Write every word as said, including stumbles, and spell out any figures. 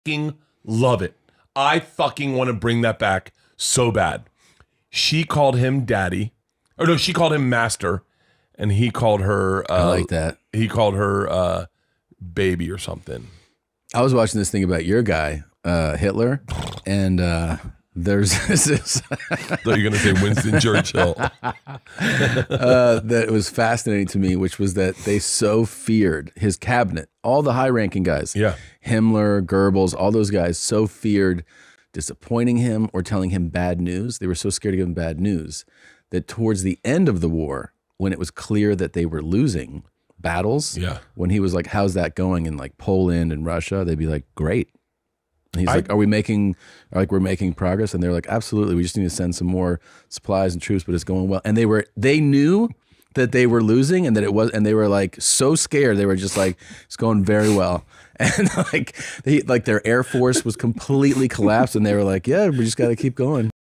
fucking love it. I fucking want to bring that back so bad. She called him daddy. Or no, she called him master. And he called her... Uh, I like that. He called her uh, baby or something. I was watching this thing about your guy, uh, Hitler. And uh, there's this... I thought you were going to say Winston Churchill. uh, that was fascinating to me, which was that they so feared his cabinet. All the high-ranking guys. Yeah. Himmler, Goebbels, all those guys so feared disappointing him or telling him bad news. They were so scared to give him bad news that towards the end of the war, when it was clear that they were losing battles, yeah. when he was like, how's that going in like Poland and Russia? They'd be like, great. And he's I, like, are we making, like we're making progress? And they're like, absolutely. We just need to send some more supplies and troops, but it's going well. And they were, they knew that they were losing and that it was, and they were like so scared. They were just like, it's going very well. And like, they, like their air force was completely collapsed and they were like, yeah, we just got to keep going.